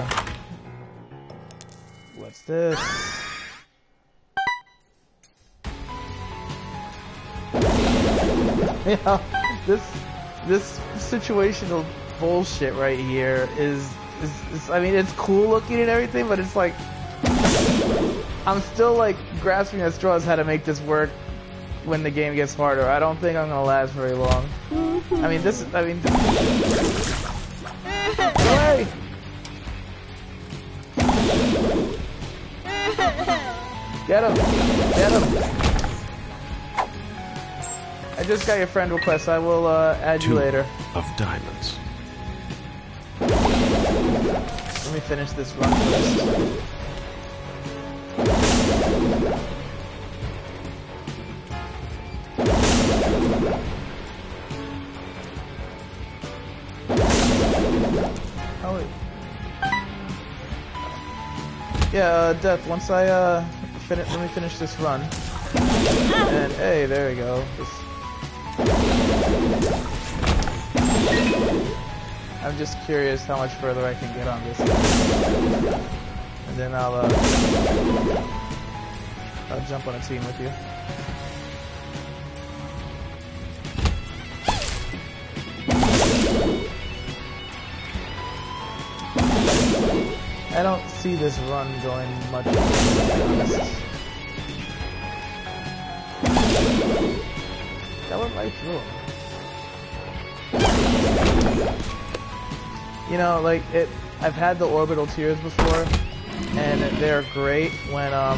What's this? Yeah, this this situational bullshit right here is, is is I mean, it's cool looking and everything, but it's like I'm still like grasping at straws how to make this work when the game gets harder. I don't think I'm gonna last very long. I mean, this is, I mean, this Hey! Get him! Get him! I just got your friend request. I will uh, add you Two later. of diamonds. Let me finish this run first. Oh wait. Yeah, uh, Death. Once I uh, finish, let me finish this run. And hey, there we go. Just... I'm just curious how much further I can get on this, and then I'll uh, I'll jump on a team with you. I don't see this run going much, to be honest. That went right through him. You know, like, it, I've had the orbital tears before, and they're great when, um...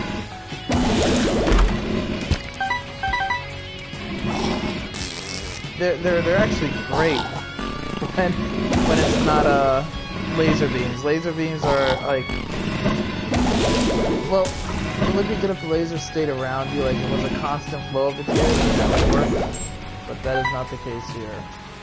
They're, they're, they're actually great when, when it's not, uh, laser beams. Laser beams are, like... Well, it would be good if the lasers stayed around you, like, it was a constant flow of the tears, and that would work. But that is not the case here.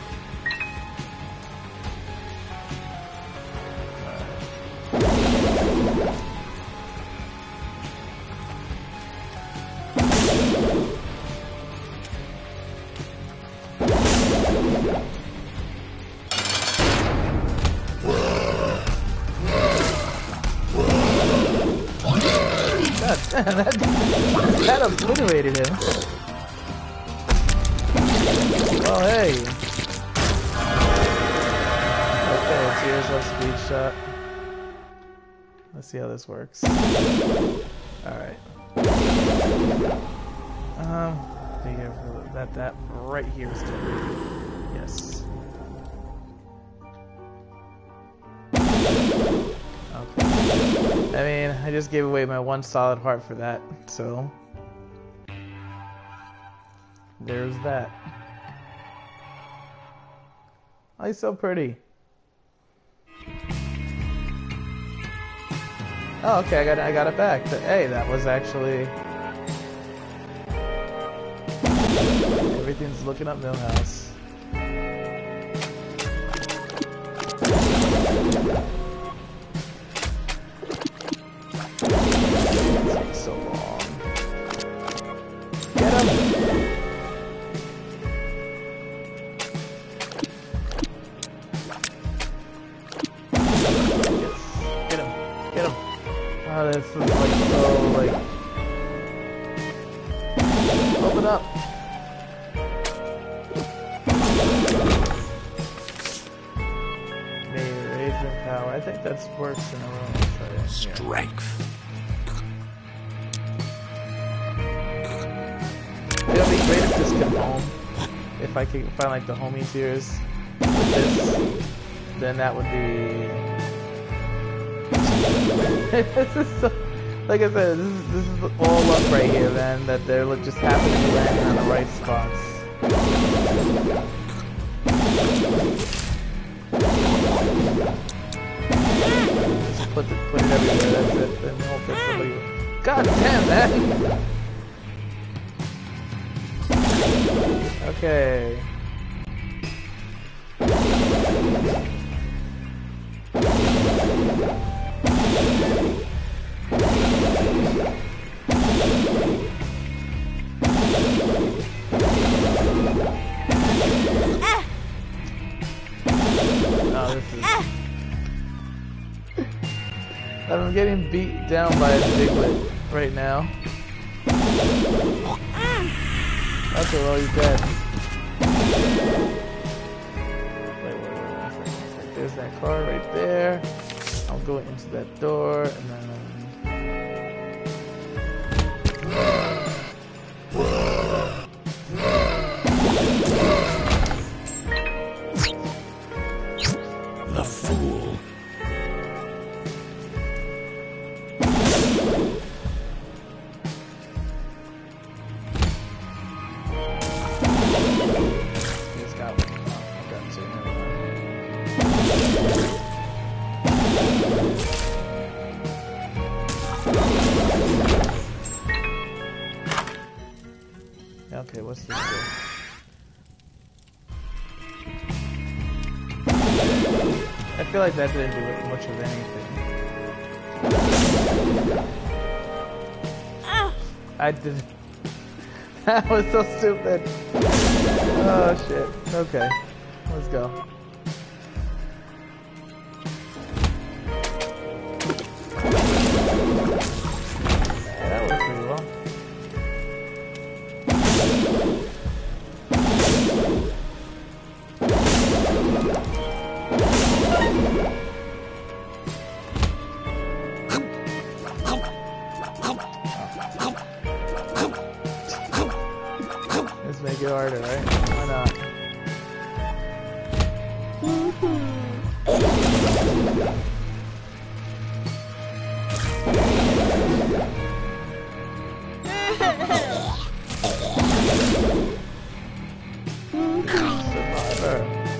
that, that obliterated him. Oh, hey. Okay, tears of speed shot. Let's see how this works. Alright. Um, that, that right here is good. Yes. Okay. I mean, I just gave away my one solid heart for that, so there's that. Oh, he's so pretty. Oh, okay, I got I got it back. But, hey, that was actually everything's looking up, Millhouse. So long. Get him! Yes. Get him! Get him! Oh, this is like so like. Open up! Maybe raising power. I think that's worse in a row. Strength. It'll be great if this came home. If I could find like the homie tiers with this, then that would be. This is so, like I said, this is this is all luck right here, man. That they're just happening to land on the right spots. Just put the, put it everywhere. That's it. Then hope that somebody. God damn, man. Okay. Oh, this is... I'm getting beat down by a Diglett right now. Okay, well, he's dead. Wait, wait, wait, one second, one second. There's that car right there. I'll go into that door, and then... The fool. He's got one. Oh, I've got two. Never mind. Okay, what's this do? I feel like that didn't do much of anything. I did. That was so stupid. Oh shit. Okay, let's go. Yeah, that worked pretty well. Let's make it harder, right? Why not? Survivor.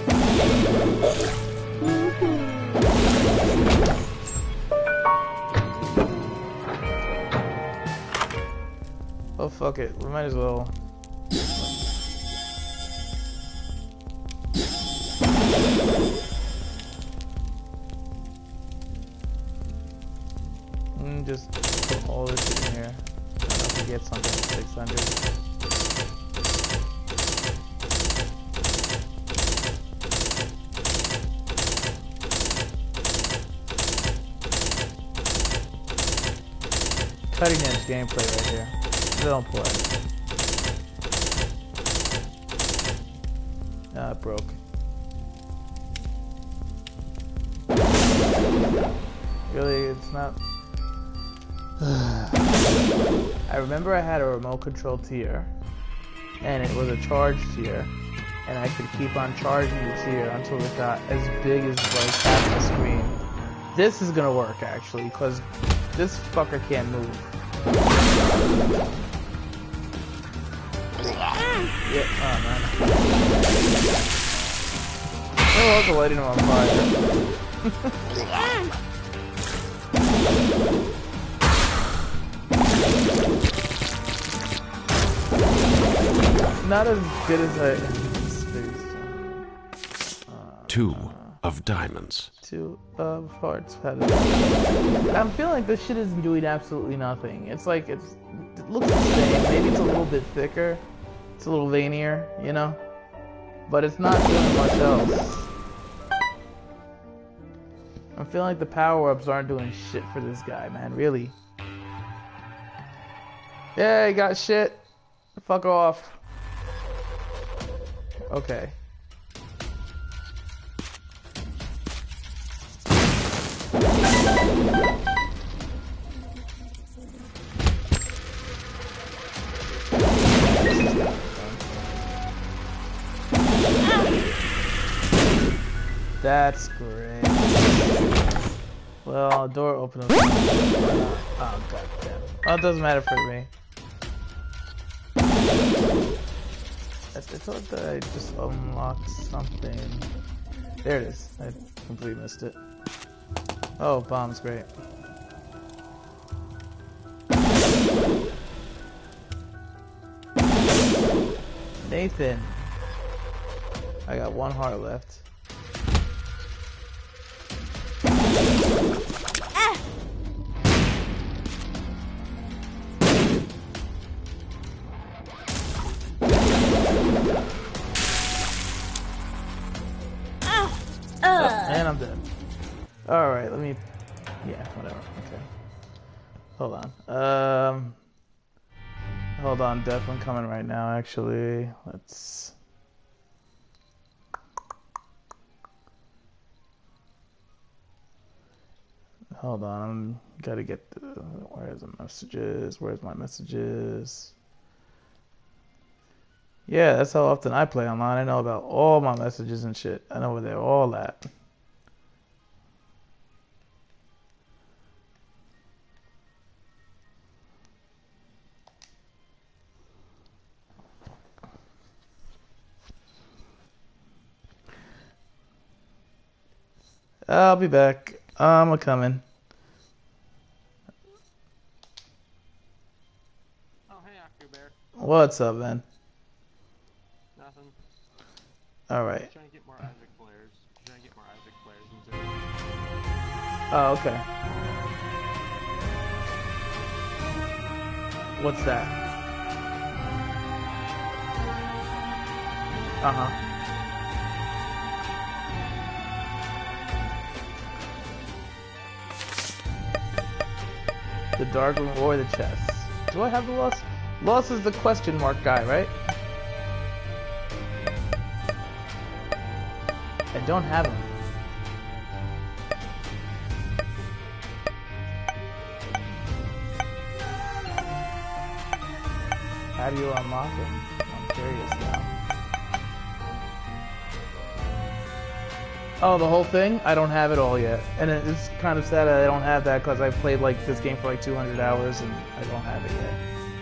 Oh fuck it, we might as well. Mm, just put all this in here. I don't know if we get something at six hundred. Cutting edge gameplay right here. Don't play. Ah, it broke. Really, it's not. I remember I had a remote control tier, and it was a charge tier, and I could keep on charging the tier until it got as big as like half the screen. This is gonna work actually, because this fucker can't move. Yeah, oh man. Oh, also lighting him on fire. Not as good as I expected. Uh, Two of diamonds. Two of hearts. I'm feeling like this shit is doing absolutely nothing. It's like it's it looks the same. Maybe it's a little bit thicker. It's a little veinier, you know? But it's not doing much else. I'm feeling like the power-ups aren't doing shit for this guy, man. Really. Yeah, he got shit. Fuck off. Okay. That's great. Well, door open up. Oh, god damn. Well, it doesn't matter for me. I thought that I just unlocked something. There it is. I completely missed it. Oh, bomb's great. Nathan. I got one heart left. And I'm dead. Alright, let me... Yeah, whatever. Okay. Hold on. Um... Hold on, definitely coming right now, actually. Let's... Hold on, I'm gotta get the... Where's the messages? Where's my messages? Yeah, that's how often I play online. I know about all my messages and shit. I know where they're all at. I'll be back. I'm a coming. Oh, hey, Aku Bear. What's up, man? Nothing. Alright. Just trying to get more Isaac players. Trying to get more Isaac players into it. Oh, okay. What's that? Uh-huh. The dark room or the chest. Do I have the loss? Loss is the question mark guy, right? I don't have him. How do you unlock him? I'm curious now. Oh, the whole thing? I don't have it all yet. And it's kind of sad that I don't have that because I played like this game for like two hundred hours and I don't have it yet.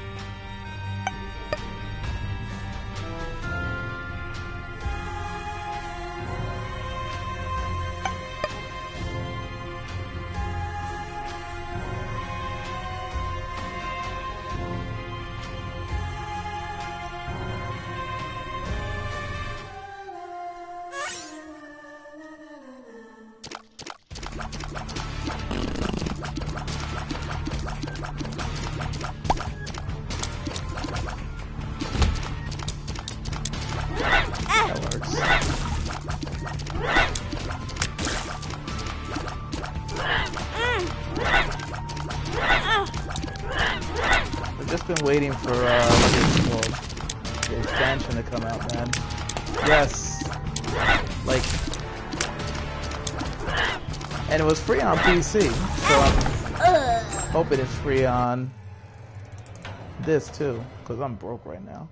Been waiting for uh, what it's called, the expansion to come out, man. Yes, like, and it was free on P C, so I'm hoping it's free on this too, because I'm broke right now.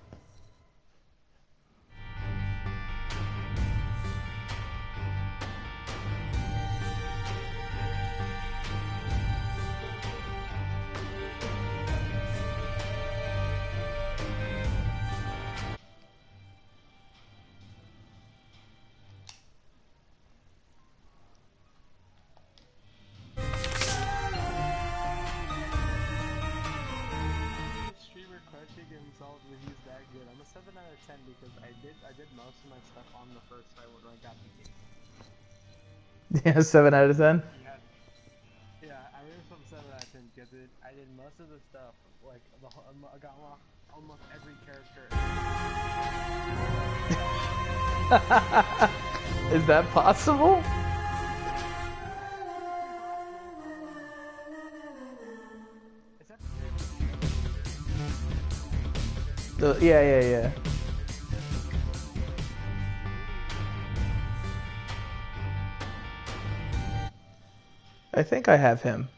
seven out of ten because I did I did most of my stuff on the first try when I got the game. Yeah, seven out of ten. Yeah, yeah, I rated from seven out of ten because it, I did most of the stuff like the I got almost every character. Is that possible? The, yeah, yeah, yeah. I think I have him.